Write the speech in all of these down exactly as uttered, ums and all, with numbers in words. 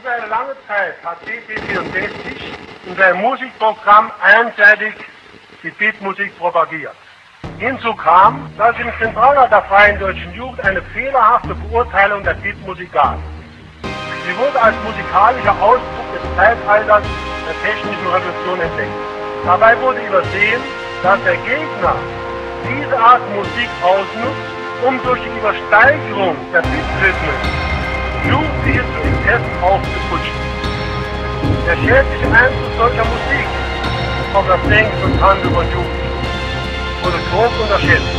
Über eine lange Zeit hat B T vierundsechzig in seinem Musikprogramm einseitig die Beatmusik propagiert. Hinzu kam, dass es im Zentralrat der Freien Deutschen Jugend eine fehlerhafte Beurteilung der Beatmusik gab. Sie wurde als musikalischer Ausdruck des Zeitalters der technischen Revolution entdeckt. Dabei wurde übersehen, dass der Gegner diese Art Musik ausnutzt, um durch die Übersteigerung der Beatrhythmen Jugendliche zu Exzessen aufzuputschen. Der schädliche Einfluss solcher Musik auf das Denken und Handeln von Jugendlichen wurde grob unterschätzt.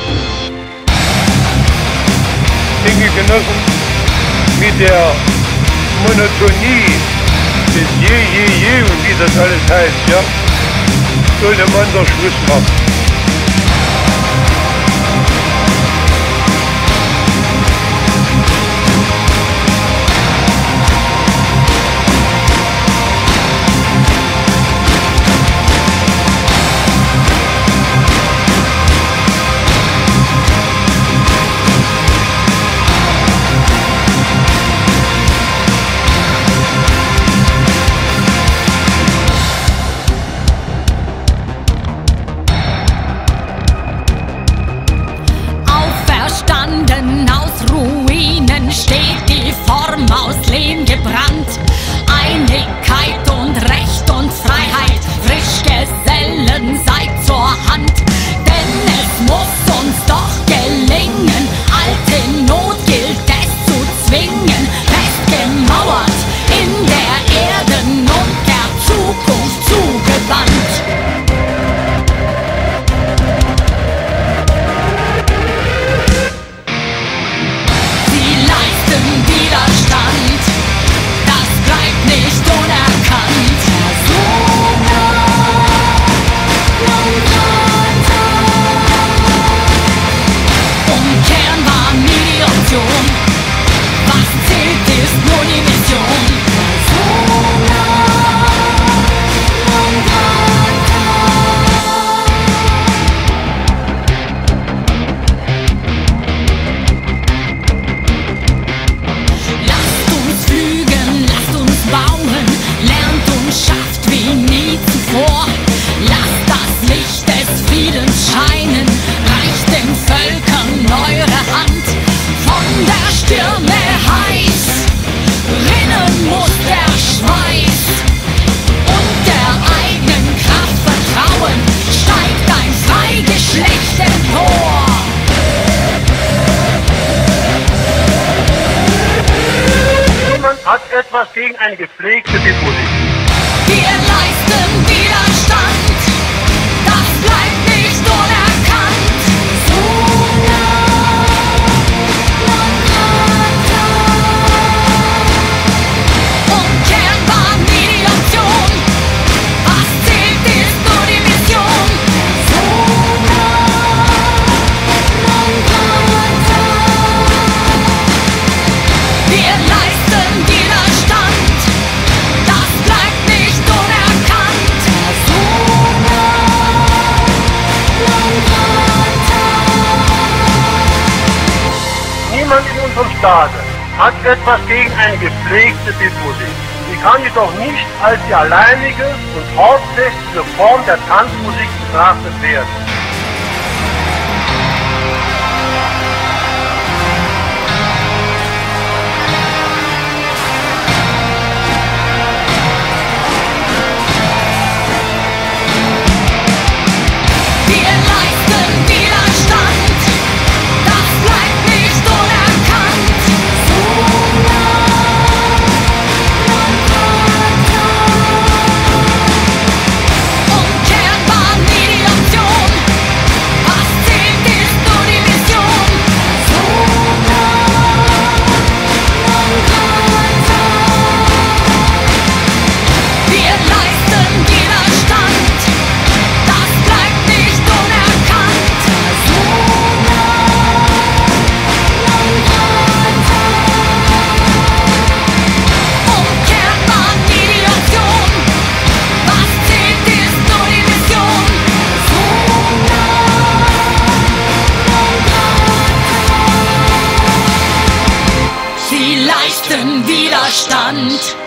Dinge genossen mit der Monotonie des Je, Je, Je und wie das alles heißt, ja, sollte man doch Schluss machen. Aus Ruinen steht die Form aus Lehm gebrannt. Einigkeit und Recht und Freiheit, Frischgesellen seid zur Hand. Denn es muss uns doch gelingen, alte Not gilt es zu zwingen. Festgemauert in der Erden und der Zukunft zugewandt. Widerstand, das bleibt nicht unerkannt. Umkehren war nie die Option. Was zählt, ist nur die Mission. Lasst das Licht des Friedens scheinen, reicht den Völkern eure Hand. Von der Stirne heiß, rinnen muss der Schweiß. Und der eigenen Kraft vertrauen, steigt ein Freigeschlecht empor. Niemand hat etwas gegen eine gepflegte Beatmusik. Wir leisten Widerstand, das bleibt nicht unerkannt. Umkehren war nie die Option, was zählt ist nur die Mission. Wir leisten Widerstand, das bleibt nicht unerkannt. Niemand in unserem Staate hat etwas gegen eine gepflegte Beatmusik. Sie kann jedoch nicht als die alleinige und hauptsächliche Form der Tanzmusik betrachtet werden. Widerstand.